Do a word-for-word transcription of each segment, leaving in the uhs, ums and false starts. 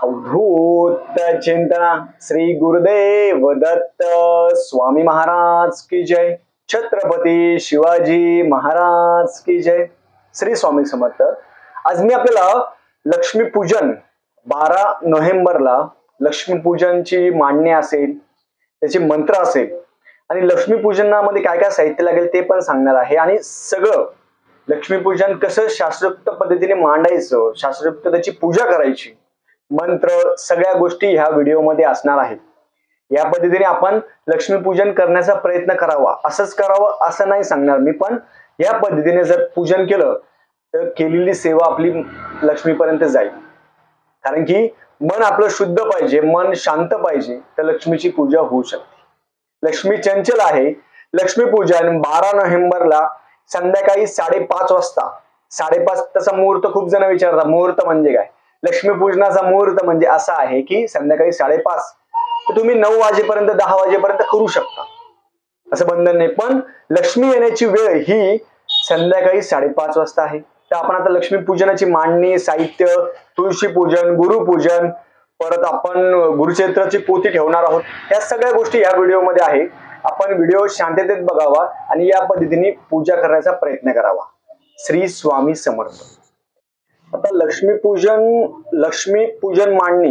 अवधूत चिंतना श्री गुरुदेव दत्त स्वामी महाराज की जय। छत्रपती शिवाजी महाराज की जय। श्री स्वामी समर्थ। आज मी आपल्याला लक्ष्मी पूजन बारा नोव्हेंबरला लक्ष्मी पूजनची मांडणी असेल, त्याचे मंत्र असेल आणि लक्ष्मी पूजनामध्ये काय काय साहित्य लागेल ते पण सांगणार आहे। आणि सगळं लक्ष्मी पूजन कसं शास्त्रोक्त पद्धतीने मांडायचं, शास्त्रोक्त त्याची पूजा करायची, मंत्र सगळ्या गोष्टी ह्या व्हिडिओ मध्ये असणार आहेत। या पद्धतीने आपण लक्ष्मी पूजन करण्याचा प्रयत्न करावा। असंच करावं असं नाही सांगणार मी, पण या पद्धतीने जर पूजन केलं तर केलेली सेवा आपली लक्ष्मीपर्यंत जाईल। कारण की मन आपलं शुद्ध पाहिजे, मन शांत पाहिजे, तर लक्ष्मीची पूजा होऊ शकते। लक्ष्मी चंचल आहे। लक्ष्मी पूजन बारा नोव्हेंबरला संध्याकाळी साडेपाच वाजता। साडेपाच तसा मुहूर्त खूप जण विचारतात, मुहूर्त म्हणजे काय? लक्ष्मी पूजनाचा मुहूर्त म्हणजे असा आहे की संध्याकाळी साडेपाच तर तुम्ही नऊ वाजेपर्यंत दहा वाजेपर्यंत करू शकता, असं बंधन नाही। पण लक्ष्मी येण्याची वेळ ही संध्याकाळी साडेपाच वाजता आहे। तर आपण आता लक्ष्मी पूजनाची मांडणी, साहित्य, तुळशी पूजन, गुरुपूजन, परत आपण गुरुचरित्राची पोथी ठेवणार आहोत। या सगळ्या गोष्टी या व्हिडिओमध्ये आहे। आपण व्हिडिओ शांततेत बघावा आणि या पद्धतीने पूजा करण्याचा प्रयत्न करावा। श्री स्वामी समर्थ। आता लक्ष्मी पूजन, लक्ष्मी पूजन मांडणी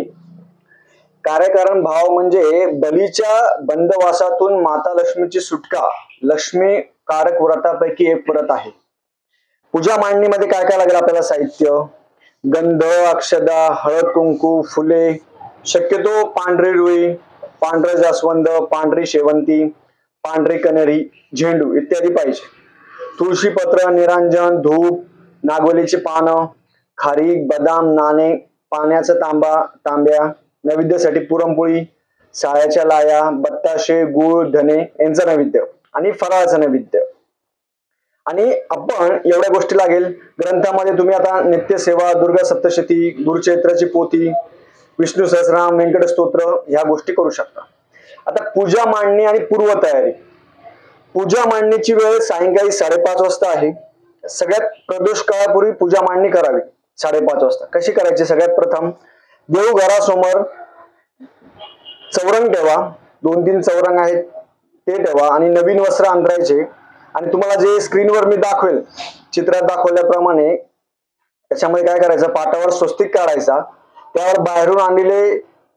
कार्यकारण भाव म्हणजे बलीच्या बंदवासातून माता लक्ष्मीची सुटका लक्ष्मी कारक व्रतापैकी एक व्रत आहे। पूजा मांडणीमध्ये काय काय लागेल आपल्याला साहित्य? गंध, अक्षदा, हळद, कुंकू, फुले, शक्यतो पांढरी रुई, पांढरे जास्वंद, पांढरी शेवंती, पांढरी कनेरी, झेंडू इत्यादी पाहिजे। तुळशी पत्र, निरांजन, धूप, नागवलीची पानं, खारीक, बदाम, नाणे, पाण्याचा तांबा, तांब्या, नैवेद्यासाठी पुरणपोळी, साळ्याच्या लाया, बत्ताशे, गुळ, धने यांचं नैवेद्य आणि फराळाचं नैवेद्य। आणि आपण एवढ्या गोष्टी लागेल। ग्रंथामध्ये तुम्ही आता नित्यसेवा, दुर्गा सप्तशती, गुरुचरित्राची पोथी, विष्णू सहस्रनाम, व्यंकट स्तोत्र ह्या गोष्टी करू शकता। आता पूजा मांडणी आणि पूर्व तयारी। पूजा मांडणीची वेळ सायंकाळी साडेपाच वाजता आहे। सगळ्यात प्रदोष काळापूर्वी पूजा मांडणी करावी साडेपाच वाजता। कशी करायची? सगळ्यात प्रथम देवघरासमोर चौरंग ठेवा, दोन तीन चौरंग आहेत ते ठेवा आणि नवीन वस्त्र अंतरायचे। आणि तुम्हाला जे स्क्रीनवर मी दाखवेल, चित्रात दाखवल्याप्रमाणे त्याच्यामध्ये काय करायचं, पाटावर स्वस्तिक काढायचा, त्यावर बाहेरून आणलेले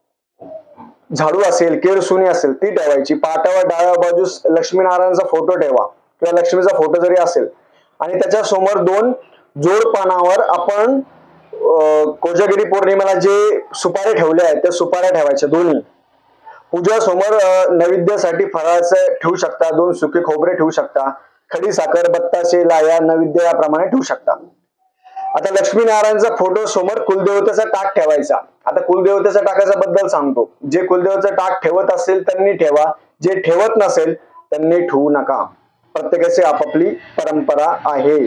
झाडू असेल, केरसुणी असेल ती ठेवायची। पाटावर डाव्या बाजूस लक्ष्मीनारायणचा फोटो ठेवा किंवा लक्ष्मीचा फोटो जरी असेल आणि त्याच्या समोर दोन जोड पानावर आपण कोजागिरी पौर्णिमेला जे सुपारे ठेवले आहेत त्या सुपाऱ्या ठेवायच्या दोन्ही। पूजा समोर नैवेद्यासाठी फराळाचं ठेवू शकता, दोन सुके खोबरे ठेवू शकता, खडी साखर, बत्ताशे, लाया, नैवेद्य याप्रमाणे ठेवू शकता। आता लक्ष्मीनारायणचा फोटो समोर कुलदेवतेचा टाक ठेवायचा। आता कुलदेवतेचा टाकाच्या बद्दल सांगतो। जे कुलदेवतेचा टाक ठेवत असेल त्यांनी ठेवा, जे ठेवत नसेल त्यांनी ठेवू नका। प्रत्येकाची आपापली परंपरा आहे।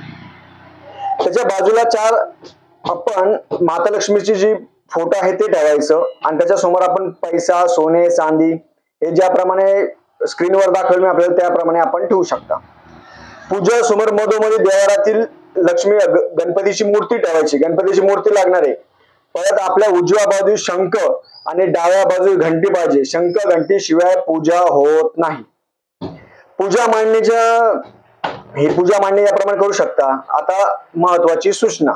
त्याच्या बाजूला चार आपण माता लक्ष्मीची जी फोटो आहे ते ठेवायचं आणि त्याच्या समोर आपण पैसा, सोने, चांदी हे ज्याप्रमाणे स्क्रीनवर दाखवेल मी आपल्याला त्याप्रमाणे आपण ठेवू शकता। पूजा समोर मधोमधी देवारातील लक्ष्मी गणपतीची मूर्ती ठेवायची। गणपतीची मूर्ती लागणार आहे। परत आपल्या उजव्या बाजूस शंख आणि डाव्या बाजूस घंटी पाहिजे। शंख घंटी शिवाय पूजा होत नाही। पूजा मांडणीच्या ही पूजा मांडणी याप्रमाणे करू शकता। आता महत्वाची सूचना,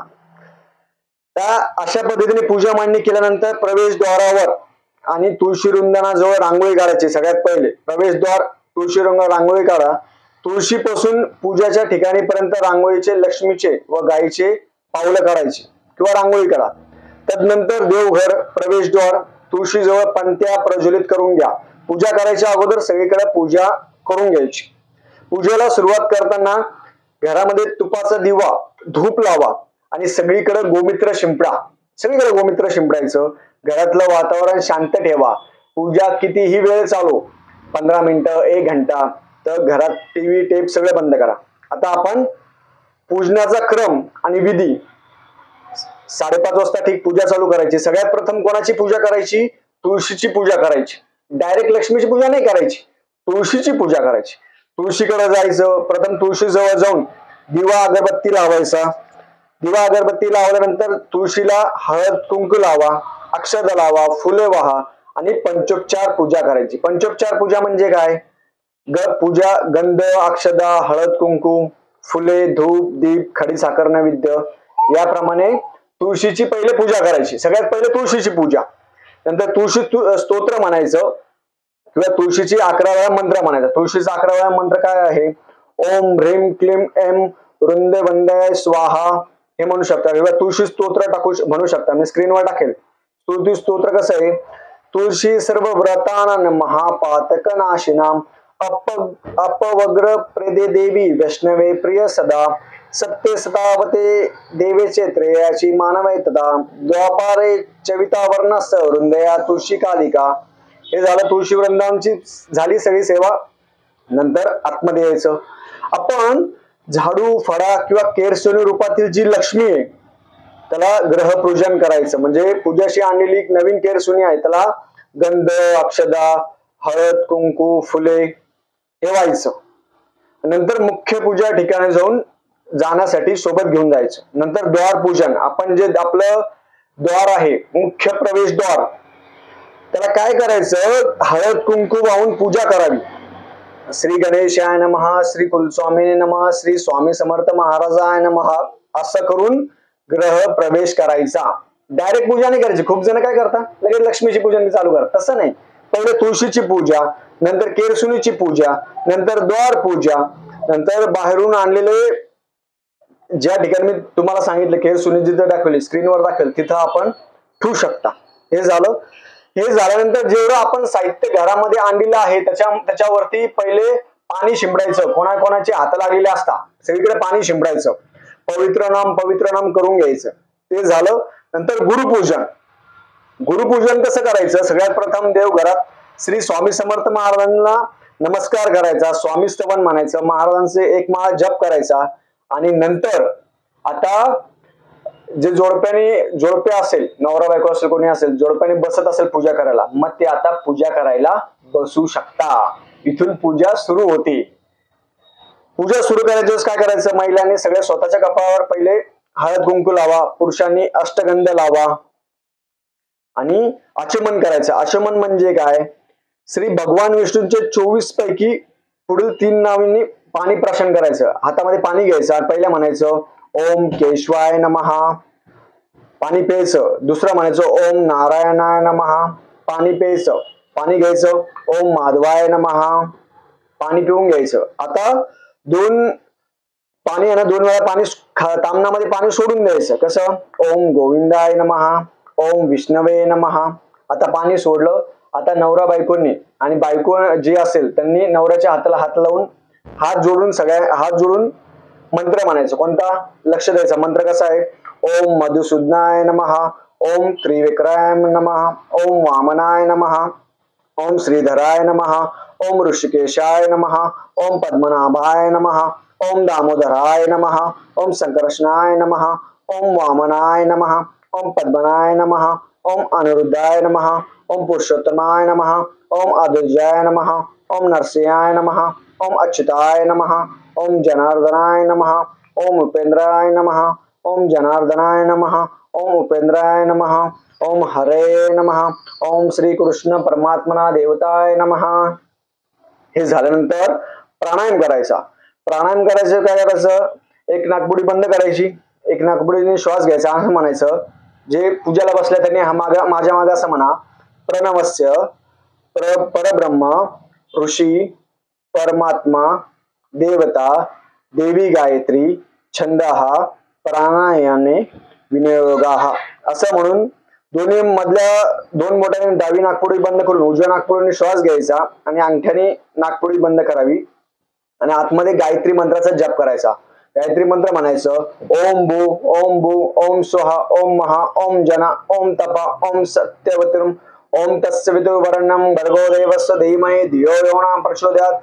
त्या अशा पद्धतीने पूजा मांडणी केल्यानंतर प्रवेशद्वारावर आणि तुळशी वृंदानाजवळ रांगोळी काढायची। सगळ्यात पहिले प्रवेशद्वार तुळशी रंग रांगोळी काढा। तुळशीपासून पूजाच्या ठिकाणी पर्यंत रांगोळीचे लक्ष्मीचे व गायीचे पावलं काढायचे किंवा रांगोळी काढा। त्यानंतर देवघर प्रवेशद्वार तुळशीजवळ पंत्या प्रज्वलित करून घ्या। पूजा करायच्या अगोदर सगळीकडे पूजा करून घ्यायची। पूजेला सुरुवात करताना घरामध्ये तुपाचा दिवा, धूप लावा आणि सगळीकडे गोमित्र शिंपडा। सगळीकडे गोमित्र शिंपडायचं। घरातलं वातावरण शांत ठेवा। पूजा कितीही वेळ चालू, पंधरा मिनिटं, एक घंटा, तर घरात टीव्ही, टेप सगळं बंद करा। आता आपण पूजनाचा क्रम आणि विधी साडेपाच वाजता ठीक पूजा चालू करायची। सगळ्यात प्रथम कोणाची पूजा करायची? तुळशीची पूजा करायची। डायरेक्ट लक्ष्मीची पूजा नाही करायची, तुळशीची पूजा करायची। तुळशीकडे जायचं, प्रथम तुळशीजवळ जाऊन दिवा अगरबत्ती लावायचा। दिवा अगरबत्ती लावल्यानंतर तुळशीला हळद कुंकू लावा। अक्षदा लावा, फुले वाहा आणि पंचोपचार पूजा करायची. पंचोपचार पूजा म्हणजे काय? ग पूजा गंध, अक्षदा, हळद, कुंकू, फुले, धूप, दीप, खडीसाखर, नैवेद्य याप्रमाणे तुळशीची पहिले पूजा करायची. सगळ्यात पहिले तुळशीची पूजा, नंतर तुळशी स्तोत्र म्हणायचं किंवा तुळशीची अकरा वेळा मंत्र म्हणायचा. तुळशीचा अकरा वेळा मंत्र काय आहे? ओम ह्रीम क्लीम एम वृंदे वंदय स्वाहा हे म्हणू शकता किंवा तुळशी स्तोत्र टाकू म्हणू शकता. मी स्क्रीनवर टाकेल. तुळशी स्तोत्र कसं आहे? तुळशी सर्व व्रतानां महापातक नाशिनाम अप अपवग्र प्रदे देवी वैष्णवे प्रिय सदा सत्य सतावते देवेचे त्रयाची मानवय तदा द्वापारे चविता वर्णस वृंदया तुळशी कालिका. हे झालं तुळशी वृंदांची झाली सगळी सेवा. नंतर आतमध्ये यायचं. आपण झाडू, फळा किंवा केरसुनी रूपातील जी लक्ष्मी आहे त्याला ग्रहपूजन करायचं. म्हणजे पूजाशी आणलेली नवीन केरसुनी आहे त्याला गंध, अक्षदा, हळद, कुंकू, फुले हे व्हायचं. नंतर मुख्य पूजा ठिकाणी जाऊन जाण्यासाठी सोबत घेऊन जायचं. नंतर द्वार पूजन, आपण जे आपलं द्वार आहे मुख्य प्रवेशद्वार त्याला काय करायचं? हळद कुंकू वाहून पूजा करावी. श्री गणेशाय नमः, श्री कुलस्वामीने नमः, श्री स्वामी समर्थ महाराजाय नमः असं करून ग्रह प्रवेश करायचा. डायरेक्ट पूजा नाही करायची. खूप जण काय करतात, लगेच लक्ष्मीची पूजन चालू करतात. तसं नाही. पहिले तुळशीची पूजा, नंतर केरसुनीची पूजा, नंतर द्वार पूजा, नंतर बाहेरून आणलेले ज्या ठिकाणी मी तुम्हाला सांगितलं केरसुनी जिथं दाखवली स्क्रीनवर दाखवेल तिथं आपण ठेवू शकता. हे झालं. हे झाल्यानंतर जेवढं आपण साहित्य घरामध्ये आणलेलं आहे त्याच्या त्याच्यावरती पहिले पाणी शिंपडायचं. कोणाकोणाचे हात लागलेले असतात सगळीकडे पाणी शिंपडायचं. पवित्र नाम पवित्र नाम करून घ्यायचं. ते झालं. नंतर गुरुपूजन. गुरुपूजन कसं करायचं? सगळ्यात प्रथम देवघरात श्री स्वामी समर्थ महाराजांना नमस्कार करायचा, स्वामी स्तवन म्हणायचं, महाराजांचे एक माळा जप करायचा आणि नंतर आता जे जोडप्याने जोडपे असेल, नवरा बायको असेल, कोणी असेल, जोडप्याने बसत असेल पूजा करायला, मग ते आता पूजा करायला बसू शकता. इथून पूजा सुरू होते. पूजा सुरू करायच्या वेळेस काय करायचं? महिलांनी सगळ्या स्वतःच्या कपाळावर पहिले हळद कुंकू लावा, पुरुषांनी अष्टगंध लावा आणि आचमन करायचं. आचमन म्हणजे काय? श्री भगवान विष्णूंचे चोवीस पैकी पुढील तीन नावांनी पाणी प्राशन करायचं. हातामध्ये पाणी घ्यायचं. पहिल्या म्हणायचं ओम केशवाय नमः, पाणी प्यायचं. दुसरं म्हणायचं ओम नारायणाय नमः, पाणी प्यायचं. पाणी घ्यायचं. ओम माधवाय नमः, पाणी पिऊन घ्यायचं. आता दोन पाणी आहे ना, दोन वेळा पाणी तामनामध्ये पाणी सोडून द्यायचं. कसं? ओम गोविंदाय नमः, ओम विष्णवे नमः. आता पाणी सोडलं. आता नवरा बायकोनी आणि बायको जी असेल त्यांनी नवऱ्याच्या हाताला हात लावून हात जोडून सगळ्या हात जोडून मंत्र म्हणायचं. कोणता? लक्ष द्यायचा. मंत्र कसा आहे? ओम मधुसूदनाय नमः, ओम त्रिविक्रमाय नमः, ओम वामनाय नमः, ओम श्रीधराय नमः, ओम ऋषिकेशाय नमः, ओम पद्मनाभाय नमः, ओम दामोदराय नमः, ओम संकर्षणाय नमः, ओम वामनाय नमः, ओम पद्मनाय नमः, ओम अनिरुद्धाय नमः, ओम पुरुषोत्तमाय नमः, ओम अद्वैजाय नमः, ओम नरसिंहाय नमः, ओम अच्युताय नमः, ओम जनार्दनाय नमः, ओम उपेंद्राय नमः, ओम जनार्दनाय नमः, ओम उपेंद्राय नमः, ओम हरे नमः, ओम श्री कृष्ण परमात्मना देवताय नमः. हे झाल्यानंतर प्राणायाम करायचा. प्राणायाम करायचं काय करायचं? एक नाकपुडी बंद करायची, एक नाकपुडीने श्वास घ्यायचा. असं म्हणायचं. जे पूजाला बसल्या त्यांनी हा मागा माझ्या मागे असं म्हणा, प्रणवस्य प्र परब्रह्म ऋषी परमात्मा देवता देवी गायत्री छंद हा प्राणायाने विनियोगा. असं म्हणून दोन्ही मधल्या दोन बोटाने डावी नाकपुडी बंद करून उजव्या नाकपुडीने श्वास घ्यायचा आणि अंगठ्याने नाकपुडी बंद करावी आणि आतमध्ये गायत्री मंत्राचा जप करायचा. गायत्री मंत्र म्हणायचं. ओम भू ओम भू ओम स्वहा ओम महा ओम जना ओम तपा ओम सत्यवतीम ओम तस्य विदुर्वरणम भर्गो देवस्य धीमहि धियो यो न प्रचोदयात्.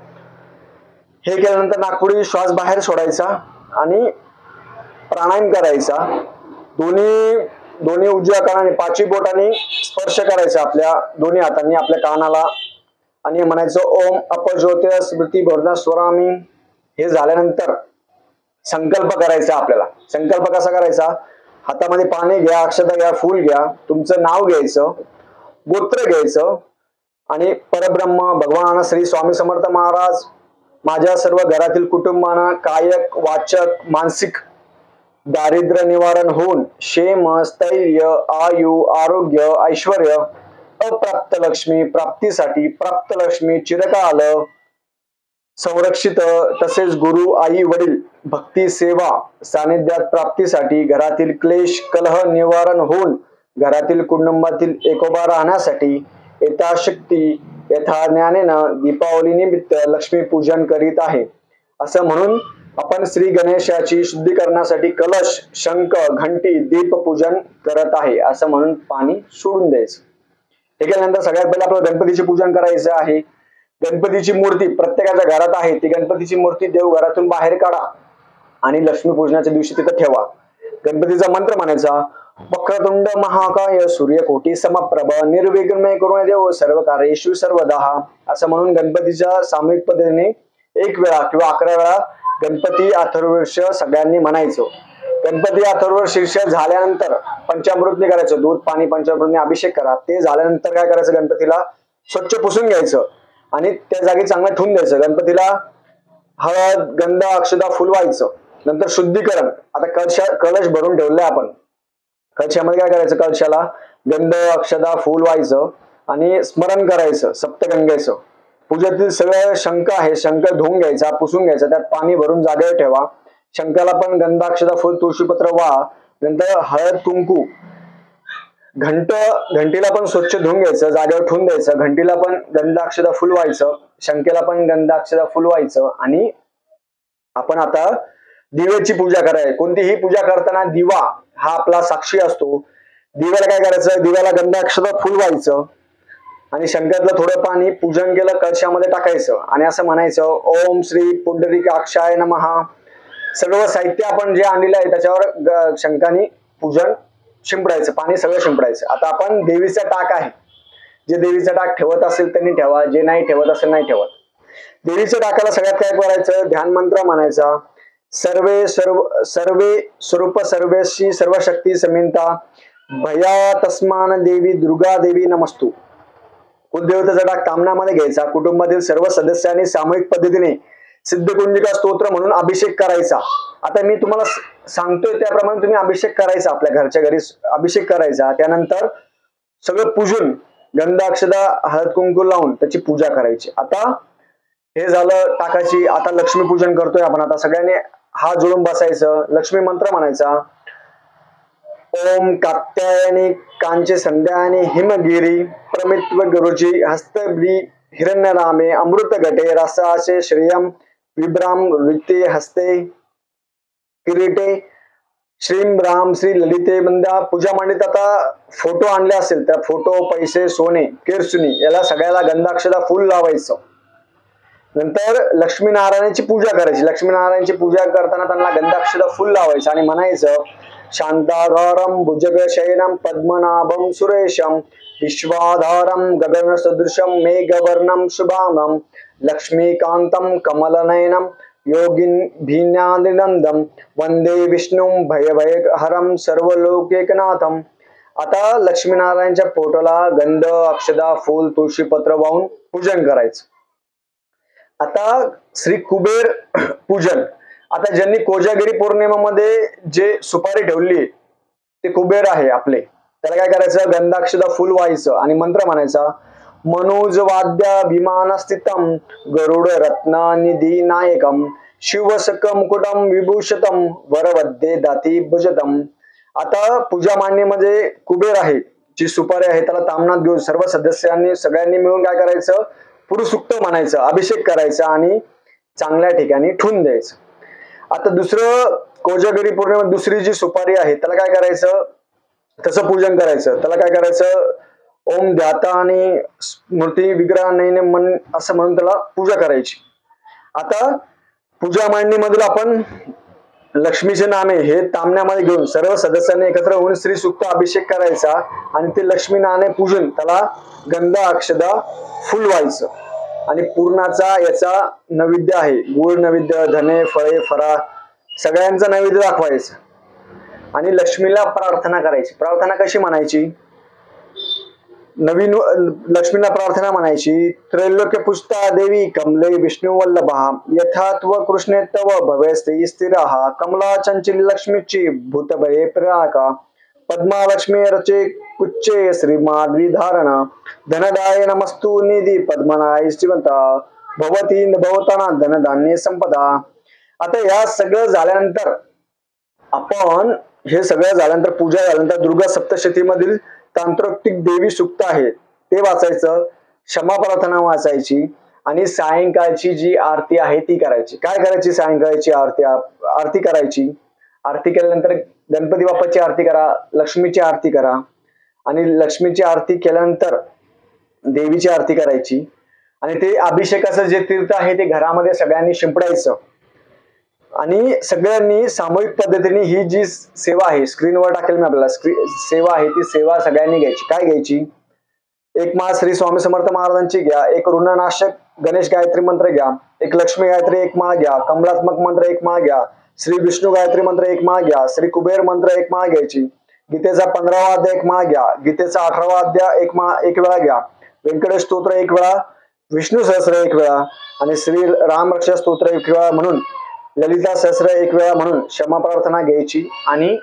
हे केल्यानंतर नाकपुडी श्वास बाहेर सोडायचा आणि प्राणायाम करायचा. दोन्ही दोन्ही उजव्या कानाने पाचवी बोटाने स्पर्श करायचा आपल्या दोन्ही हातांनी आपल्या कानाला आणि म्हणायचं ओम अपज्योतिष स्मृती भोजना स्वरामी. हे झाल्यानंतर संकल्प करायचा. आपल्याला संकल्प कसा करायचा? हातामध्ये पाणी घ्या, अक्षता घ्या, फूल घ्या, तुमचं नाव घ्यायचं, गोत्र घ्यायचं आणि परब्रह्म भगवान श्री स्वामी समर्थ महाराज माझ्या सर्व घरातील कुटुंबांना कायक वाचक मानसिक दारिद्र्य निवारण होऊन क्षेम स्थैर्य आयु आरोग्य ऐश्वर्य अप्राप्त लक्ष्मी प्राप्तीसाठी प्राप्त लक्ष्मी चिरकाल संरक्षित तसेच गुरु आई वडील भक्ती सेवा सानिध्यात प्राप्तीसाठी घरातील क्लेश कलह निवारण होऊन घरातील कुटुंबातील एकोपा राहण्यासाठी यथाशक्ती यथा ज्ञानेनं दीपावली निमित्त लक्ष्मी पूजन करीत आहे असं म्हणून आपण श्री गणेशाची शुद्धीकरणासाठी कलश शंख घंटी दीप पूजन करत आहे असं म्हणून पाणी सोडून द्यायचं. ठीक आहे. नंतर सगळ्यात पहिले आपल्याला गणपतीचे पूजन करायचं आहे. गणपतीची मूर्ती प्रत्येकाच्या घरात आहे, ती गणपतीची मूर्ती देवघरातून बाहेर काढा आणि लक्ष्मी पूजनाच्या दिवशी तिथं ठेवा. गणपतीचा मंत्र म्हणायचा, वक्रतुंड महाकाय सूर्यकोटी समप्रभ निर्विघ्न करून देव सर्व कार्येषु सर्वदा असं म्हणून गणपतीच्या सामूहिक पद्धतीने एक वेळा किंवा अकरा वेळा गणपती अथर्वशीर्ष सगळ्यांनी म्हणायचं. गणपती अथर्वशीर्ष झाल्यानंतर पंचामृतने करायचं, दूध पाणी पंचामृतने अभिषेक करा. ते झाल्यानंतर काय करायचं, गणपतीला स्वच्छ पुसून घ्यायचं आणि त्या जागी चांगलं ठेवून द्यायचं. गणपतीला हळद गंध अक्षता फुलवायचं. नंतर शुद्धीकरण. आता कलशा कलश भरून ठेवलंय आपण, कलशामध्ये काय करायचं, कलशाला गंध अक्षता फुल व्हायचं आणि स्मरण करायचं सप्तगंगेचं. पूजेतील सगळं शंख आहे, शंख धुवून घ्यायचा, पुसून घ्यायचा, त्यात पाणी भरून जागेवर ठेवा. शंखाला पण गंधाक्षता फुल तुळशीपत्र वाहा. नंतर हळद कुंकू. घंट घंटीला पण स्वच्छ धुवून घ्यायचं, जागेवर ठेवून द्यायचं. घंटीला पण गंधाक्षता फुल व्हायचं, शंखेला पण गंधाक्षता फुल व्हायचं. आणि आपण आता दिव्याची पूजा करायची. कोणतीही पूजा करताना दिवा हा आपला साक्षी असतो. दिव्याला काय करायचं, दिव्याला गंधाक्षता फुल व्हायचं आणि शंखातलं थोडं पाणी पूजन केलं कलशामध्ये टाकायचं आणि असं म्हणायचं, ओम श्री पुंडरीकाक्षाय नमः. सर्व साहित्य आपण जे आणलेलं आहे त्याच्यावर शंखाने पूजन शिंपडायचं, पाणी सगळं शिंपडायचं. आता आपण देवीचा टाक आहे, जे देवीचा टाक ठेवत असेल त्यांनी ठेवा, जे नाही ठेवत असेल नाही ठेवत. देवीच्या टाकाला सगळ्यात काय करायचं, ध्यान मंत्र म्हणायचा, सर्वे सर्व सर्वे स्वरूप सर्वेशी सर्वशक्ती समिंता भया तस्मान देवी दुर्गा देवी नमस्तु. कुलदेवतेचा टाक कामनामध्ये घ्यायचा. कुटुंबातील सर्व सदस्यांनी सामूहिक पद्धतीने सिद्धकुंजिका स्तोत्र म्हणून अभिषेक करायचा. आता मी तुम्हाला सांगतोय त्याप्रमाणे तुम्ही अभिषेक करायचा, आपल्या घरच्या घरी अभिषेक करायचा. त्यानंतर सगळं पूजून गंधाक्षता हळद कुंकू लावून त्याची पूजा करायची. आता हे झालं टाकाची. आता लक्ष्मी पूजन करतोय आपण. आता सगळ्यांनी हात जोडून बसायचं, लक्ष्मी मंत्र म्हणायचा, ओम कात्यायनी कांचे संध्यानी हिमगिरी प्रमित्व गुरुजी हस्तब्री हिरण्यरामे अमृत घटे रसाचे श्रियम विभ्राम वृत्ते हस्ते किरीटे श्रीम राम श्री ललिते बंद्या. पूजा मांडीत आता फोटो आणले असेल तर फोटो पैसे सोने केरसुनी याला सगळ्याला गंधाक्षता फुल लावायचं. नंतर लक्ष्मीनारायणाची पूजा करायची. लक्ष्मीनारायणाची पूजा करताना त्यांना गंधाक्षता फुल लावायचं आणि म्हणायचं, शांताधारम भुजगशयनम पद्मनाभम सुरेशम विश्वाधारम गगनसदृशम मेघवर्णम शुभांगम लक्ष्मीकांतम कमलनयनम योगिन भीन्यादिनंदम वंदे विष्णु भयभयहरम सर्वलोकैकनाथम. आता लक्ष्मीनारायणच्या फोटोला गंध अक्षता फूल तुळशीपत्र वाहून पूजन करायचं. आता श्री कुबेर पूजन. आता ज्यांनी कोजागिरी पौर्णिमेमध्ये जे सुपारी ठेवली ते कुबेर आहे आपले, त्याला काय करायचं, गंधाक्षता फुल व्हायचं आणि मंत्र म्हणायचा, मनोज वाद्य विमान स्थितम गरुड रत्न निधी नायकम शिवसक मुकुटम विभूषतम वरवद्दे दाती भुजतम. आता पूजा मांडणीमध्ये कुबेर आहे, जी सुपारी आहे त्याला तामणात घेऊन सर्व सदस्यांनी सगळ्यांनी मिळून काय करायचं, पुरुषुक्त म्हणायचं, अभिषेक करायचा आणि चांगल्या ठिकाणी ठेवून द्यायचं. आता दुसरं कोजागिरी पौर्णिमा दुसरी जी सुपारी आहे त्याला काय करायचं, तसं पूजन करायचं. त्याला काय करायचं, ओम ध्याता आणि स्मृती विग्रह नयने मन असं म्हणून त्याला पूजा करायची. आता पूजा मांडणीमधील आपण लक्ष्मीचे नामे हे तामण्यामध्ये घेऊन सर्व सदस्यांनी एकत्र होऊन श्री सुक्त अभिषेक करायचा आणि ते लक्ष्मी नाणे पूजून त्याला गंध अक्षदा फुल व्हायचं आणि पूर्णाचा याचा नैवेद्य आहे, गुळ नैवेद्य, धने फळे फराळ सगळ्यांचा नैवेद्य दाखवायचं. आणि लक्ष्मीला प्रार्थना करायची. प्रार्थना कशी म्हणायची? नवीन लक्ष्मीला प्रार्थना म्हणायची, त्रैलोक्य पुष्टा देवी कमले विष्णू वल्लभा यथात्व कृष्णे तव भवे स्त्री स्थिरहा कमला चंचल लक्ष्मीची भूतभये प्रियाका पद्मा लक्ष्मी रचे कुच्चे श्री माधवी धारणा धनदाय नमस्तु निधी पद्मनाय श्रीवंता भवती भवताना धनधान्य संपदा. आता या सगळं झाल्यानंतर आपण हे सगळं झाल्यानंतर पूजा झाल्यानंतर दुर्गा सप्तशतीमधील तांत्रिक देवी सूक्त आहे ते वाचायचं, क्षमा प्रार्थना वाचायची आणि सायंकाळची जी आरती आहे ती करायची. काय करायची? सायंकाळची आरती आरती करायची. आरती केल्यानंतर गणपती बाप्पाची आरती करा, लक्ष्मीची आरती करा आणि लक्ष्मीची आरती केल्यानंतर देवीची आरती करायची आणि ते अभिषेकाचं जे तीर्थ आहे ते घरामध्ये सगळ्यांनी शिंपडायचं आणि सगळ्यांनी सामूहिक पद्धतीने ही जी सेवा आहे, स्क्रीनवर टाकेल मी आपल्याला, सेवा आहे ती सेवा सगळ्यांनी घ्यायची. काय घ्यायची? एक माळ श्री स्वामी समर्थ महाराजांची घ्या, एक ऋणनाशक गणेश गायत्री मंत्र घ्या, एक लक्ष्मी गायत्री एक माळ घ्या, कमलात्मक मंत्र एक माळ घ्या, श्री विष्णू गायत्री मंत्र एक माळ घ्या, श्री कुबेर मंत्र एक माळ घ्यायची, गीतेचा पंधरावा अध्याय एक माळ घ्या, गीतेचा अठरावा अध्याय एक माळ एक वेळा घ्या, व्यंकटेश स्तोत्र एक वेळा, विष्णू सहस्र एक वेळा आणि श्री राम रक्षा स्तोत्र एक वेळा म्हणून ललिता सहस्र एक वेळा म्हणून क्षमा प्रार्थना घ्यायची आणि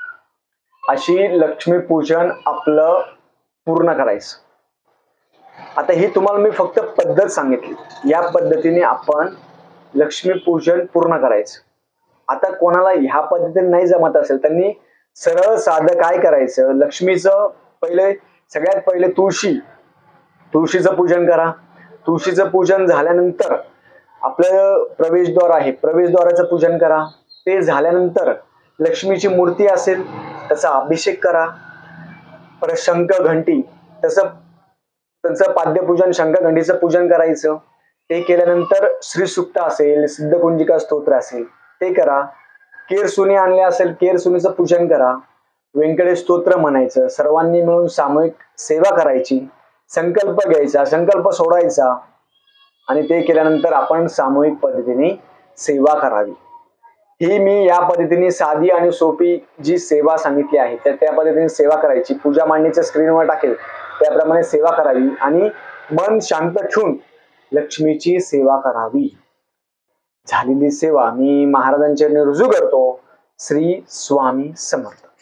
अशी लक्ष्मी पूजन आपलं पूर्ण करायचं. आता ही तुम्हाला मी फक्त पद्धत सांगितली, या पद्धतीने आपण लक्ष्मी पूजन पूर्ण करायचं. आता कोणाला ह्या पद्धतीने नाही जमत असेल त्यांनी सरळ साधं काय करायचं, लक्ष्मीचं पहिले सगळ्यात पहिले तुळशी तुळशीचं पूजन करा. तुळशीचं पूजन झाल्यानंतर आपलं प्रवेशद्वार आहे, प्रवेशद्वाराचं पूजन करा. ते झाल्यानंतर लक्ष्मीची मूर्ती असेल त्याचा अभिषेक करा. परत शंख घंटी तसं त्यांचं पाद्यपूजन शंख घंटीचं पूजन करायचं. ते केल्यानंतर श्रीसुक्त असेल, सिद्धकुंजिका स्तोत्र असेल ते करा. केरसुनी आणले असेल केरसुनीचं पूजन करा. व्यंकटेश स्तोत्र म्हणायचं, सर्वांनी मिळून सामूहिक सेवा करायची, संकल्प घ्यायचा, संकल्प सोडायचा आणि ते केल्यानंतर आपण सामूहिक पद्धतीने सेवा करावी. ही मी या पद्धतीने साधी आणि सोपी जी सेवा सांगितली आहे त्या त्या पद्धतीने सेवा करायची. पूजा मांडणीच्या स्क्रीनवर टाकेल त्याप्रमाणे सेवा करावी आणि मन शांत ठेवून लक्ष्मीची सेवा करावी. झालेली सेवा मी महाराजांच्या रुजू करतो. श्री स्वामी समर्थ.